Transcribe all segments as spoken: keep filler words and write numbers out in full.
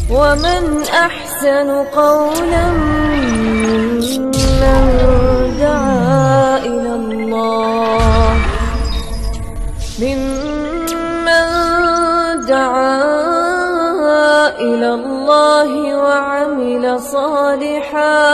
ومن أحسن قولا ممن دعا إلى الله ممن دعا إلى الله وعمل صالحا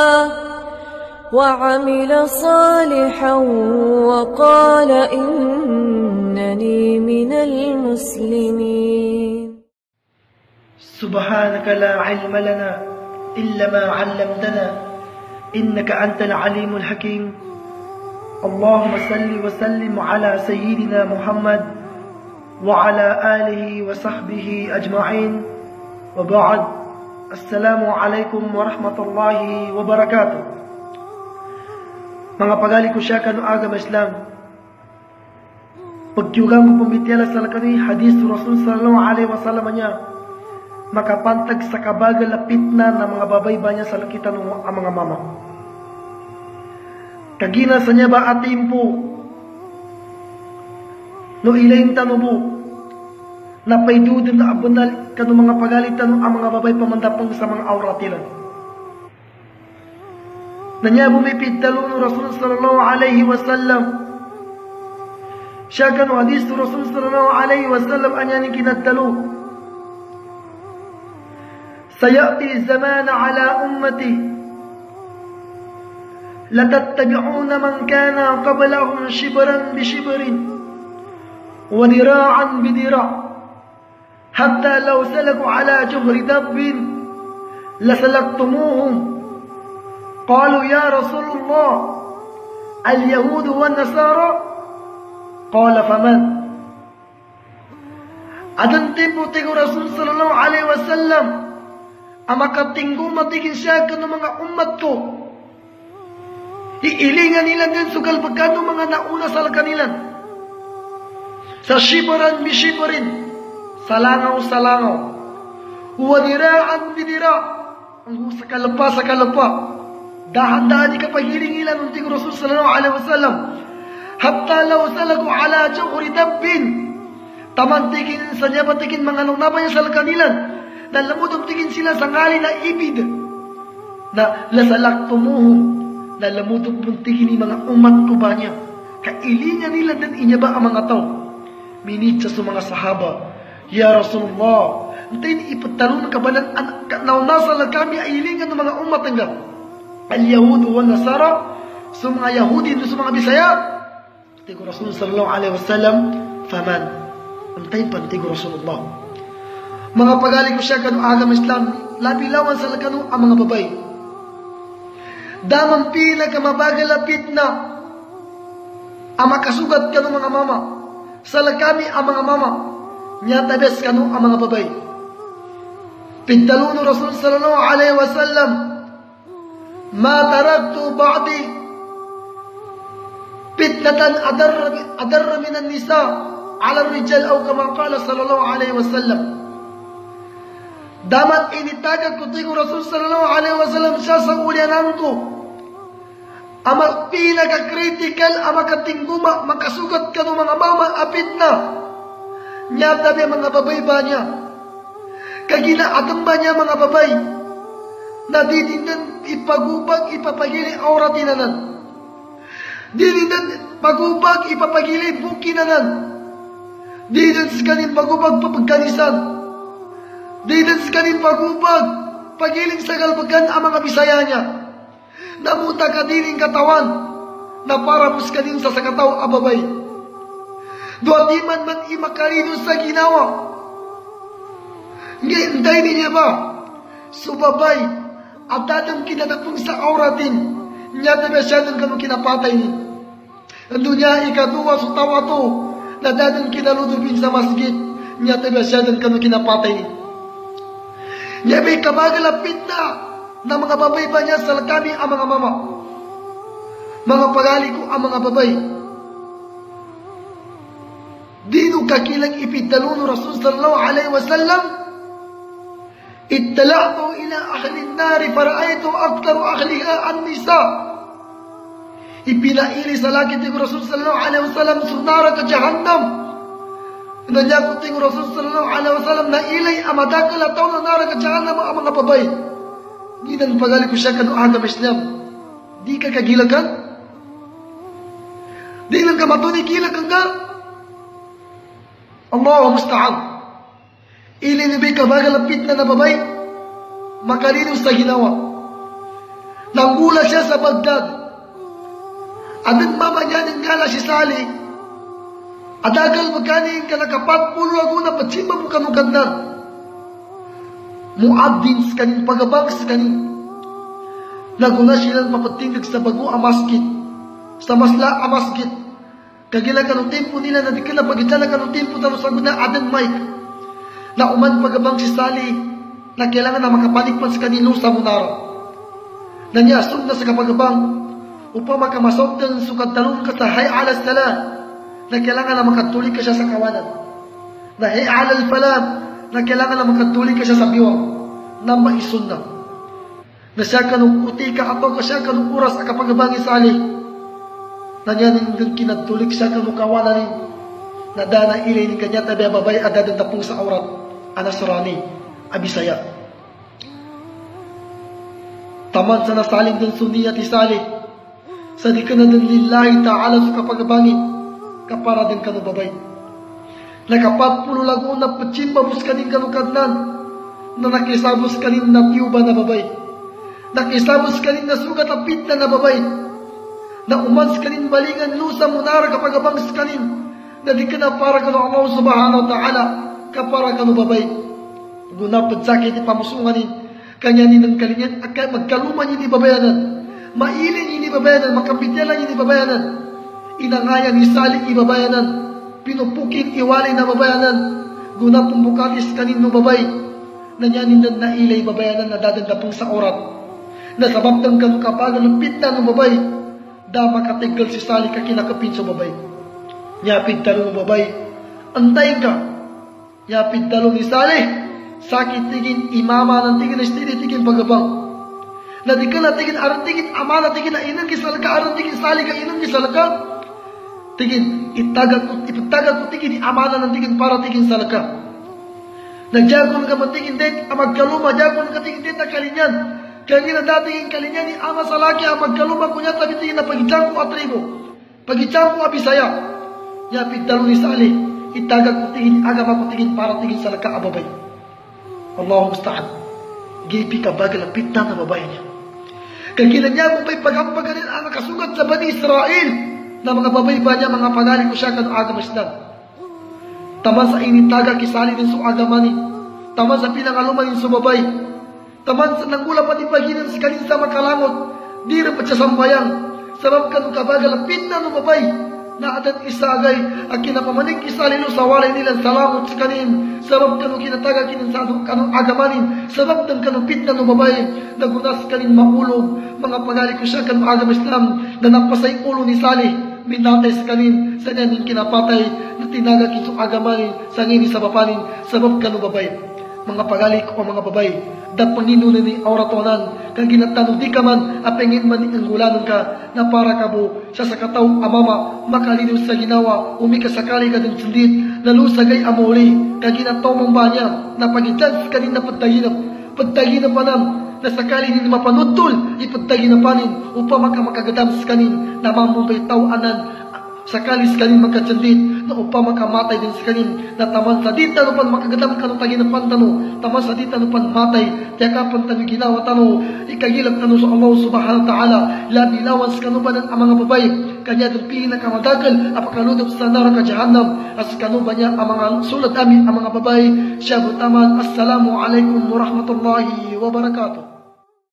وعمل صالحا وقال إنني من المسلمين. سبحانك لا علم لنا إلا ما علمتنا إنك أنت العليم الحكيم. اللهم صل وسلم على سيدنا محمد وعلى آله وصحبه أجمعين وبعد. السلام عليكم ورحمة الله وبركاته. Mga pagali ko siya kanu agama Islam. Pagkiugang ko pumitiala sa lakani hadis Rasul sallallahu alaihi wasallam niya, makapantag sa kabagal lapit na ng mga babay ba niya sa lakitan ng ang mga mama. Kagina sa niya ba atimpo no ilayin tanubo na paidudin na abunal kanu mga pagalitan ng ang mga babay pamandapang sa mga auratilan. Nanya bumipid talo ng Rasul sallallahu alaihi wasallam. Siya kanu hadis Rasul sallallahu alaihi wasallam anya ni kinatalo. سيأتي الزمان على أمتي لتتبعون من كان قبلهم شبرا بشبر وذراعا بذراع حتى لو سلكوا على جهر دب لسلكتموهم. قالوا يا رسول الله اليهود والنصارى؟ قال فمن؟ أدن تيمو تيغو رسول صلى الله عليه وسلم amaka tinggu matigin siya kanu mga umat ko. Iilingan nila din sugal pagkano mga nauna sa kanilan. Sa shibaran bishibarin, salangaw salangaw. Wadiraan bidira, ang sa kalapa sa kalapa. Dahan-dahan ka pahilingilan ng tinggu Rasul sallallahu alaihi wasallam. Hatta law salaku ala jawri dabbin. Tamantigin sa niya patikin mga nunabay sa kanilan. Na lamudong tingin sila sa ngali na ibid na lasalaktumuhum na lamudong tingin ni mga umat ko ba niya kailingan nila din inya ba ang mga tao minit sa mga sahaba. Ya Rasulullah, antayin ipatalon ka ba ng naunasa lang kami ailingan ng mga umat nga al-Yahudu wa Nasara sa mga Yahudi sa mga Bisaya. Tigo Rasulullah sallallahu alaihi wasallam faman antayin pa tigo Rasulullah. Mga pagali ko siya kanu agama Islam, labi-lawan sa kanu ang mga babay. Damang pila ka mabagalapit na ang makasugat kanu mga mama. Sa kami ang mga mama, nyatabes kanu ang mga babay. Pintaluno Rasul sallallahu alaihi wasallam, ma taraktu ba'di fitnatan adarra adarra minan nisa ala rijal aw kama qala sallallahu alaihi wasallam. Damat initagad ko tingong Rasul sallallahu alaihi wasallam siya sa ulyanan ko. Ama pinaka-critical, ama katingguma, makasugat ka ng mga mama, apit na. Nyatabi mga babay ba niya? Kaginaatang ba niya mga babay? Naditindan ipagubag, ipapagili auratinanan. Dinindan pagubag, ipapagili bukinanan. Dinindan kanin pagubag, papagkanisan. Didan sa kanin pagubag, pagiling sa galbagan ang mga Bisaya niya. Namuta ka dining katawan, na parapos kanin sa sakataw ababay. Doon di man man imakarino sa ginawa. Ngintay niya ba? Subabay, at dadang kinadapong sa auratin, niya na siya ng ganong kinapatay ni. Ando niya ikaduwa sa tawa to, na dadang kinaludubin sa masjid, niya na siya ng ganong kinapatay ni. Niya may kabagalapit na na mga babay ba niya sa kami ang mga mama. Mga pagali ko ang mga babay. Dino kakilang ipitaluno Rasul sallallahu alaihi wasallam. Ittala'tu ila ahli an-nari fara'aytu aktharu ahliha an-nisa. Ipinaili sa laki ng Rasul sallallahu alaihi wasallam sunara ka jahannam. Nanya ko ting Rasul sallallahu alaihi wasallam na ilay amadakal ataw na nara ka jahannam mga babay. Ginan pagali ko siya kanu agam Islam. Di ka kagilakan? Di lang ka matuni gilakan ka? Allah musta'an. Ilinibay ka bagalapit na nababay. Makalinaw sa ginawa. Nanggula siya sa Baghdad. Adang mama niya ng gala si Salih. Adagal magkaning ka nakapat pulo ako na patsimba mo kanukadnan. Muadin sa kaning pagabang sa kaning. Naguna silang mapatindig sa bago amaskit. Sa masla amaskit. Kagila ka ng tempo nila na di ka na pagitala ka ng tempo na sagot na Adan Mike. Na uman pagabang si Salih na kailangan na makapanikpan sa kanilo sa munara. Na niya asong na sa kapagabang upang makamasok ng sukat talong ka sa hay alas tala na kailangan na makatuloy ka siya sa kawanan. Na hay alal falam na kailangan na makatuloy ka siya sa biwang na maisun na. Na siya kanong uti ka ato ka siya kanong oras ang kapagabang ni Salih. Na niya nang kinatulik siya kanong kawanan rin. Na dana ilay ni kanya tabi babay adadan tapong sa aurat. Anasrani, Abisaya. Taman sa nasaling din suniya ti Salih. Sa di ka na din lillahi ta'ala sa kapagabangin. Kapara din ka babay. Nakapat pulo lago na patsimbabos ka din kanukadnan. Na nakisabos ka din na piyuba na babay. Nakisabos ka din na sugat na pit na babay. Na umans ka din balingan lusa munara kapagabang ka din. Na di ka na para ka ng Allah subhanahu wa ta'ala. Kapara ka babay. Gunapad sakit ipamusungan din. Kanya ni ng kalinyan. Magkaluman yun ibabayanan. Mailin yun ibabayanan. Makapityalan yun ibabayanan. Inangayan ni Salih ibabayanan. Pinupukin iwalay na babayanan. Guna pumbukatis kanino babay. Nanyanin na nailay babayanan na dadandapong sa orat. Nasabab ng kanukapagan ng pitna ng babay. Da makatigal si Salih kakinakapin sa babay. Nyapid talong babay. Antayin ka. Nyapid talong ni Salih. Sakit tigin imama ng tigin na istiri tigin pagabang. Na di ka na tigin aran tigin ama na tigin na inan kisal ka aran tigin Salih ka inan kisal ka. Tigin, itagag ko, ipagtagag ko tigin, amana ng tigin para tigin salaka. Nagjagon ka matigin din, amagkaluma, jagon ka tigin din na kalinyan. Kaya nga dating kalinyan ni ama salaki, amagkaluma ko niya, tabi tigin na pagitsang ko atribo. Pagitsang ko abisaya. Yapit dalo ni Salih, itagag ko tigin, agama ko tigin para tigin salaka ababay. Allahu musta'an. Gipi ka bagal ang pitna na babae niya. Kaya kinanya mo pa'y pagampaganin ang nakasugat sa Bani Israel. Na mga babay ba niya, mga pangali ko siya kanu agam Islam. Taman sa initaga kisali din sa agamani. Taman sa pinangaluman din sa babay. Taman sa nanggula pa din paginan sa kanin sa makalangot. Di rin pa siya sambayang. Sabab kanu kabagal pitna ng babay. Na adat isagay ang kinapamanig kisali no sa walay nilang salamot sa kanin. Sabab kanu kinataga kinan sa kanu agamanin. Sabab dan kanu pitna ng babay. Nagunas kanin maulog. Mga pangali ko siya kanu agam Islam. Na napasay ulo ni Salih. Minatay sa kanin, sa nanin kinapatay, na tinaga kisong agamanin, sa ngini sa bapanin, sabab kanu babay. Mga pagalik o mga babay, dat panginunan ni auratonan, kang ginatanong di ka man, apengin man ang gulanon ka, na para kabo, siya sa kataw amama, makalinaw sa ginawa, umikasakali ka din sundit, nalusagay amuli, kang ginataw mong banya, na pagitlan sa kanin na pagtaginap, pagtaginap panam, na sakali hindi mapanutol, ipagtaginapanin, upang makamakagatam sa kanin, na mamubay tawanan, sakali sa kanin magkatsandit, na upang makamatay din sa kanin, na taman sa dita nupan makagatam ka ng taginapan tano, taman sa dita nupan matay, tiyakapan tanong ginawa tano, ikagilap tano sa Allah subhanahu wa ta'ala, labilawan sa kanuban ang mga babay, kanya doon pinakamadagal, apakaludop sa naraka jahannam, as kanuban niya ang mga sulat amin, ang mga babay, siya butaman, assalamu alaikum warahmatullahi wabarakatuh.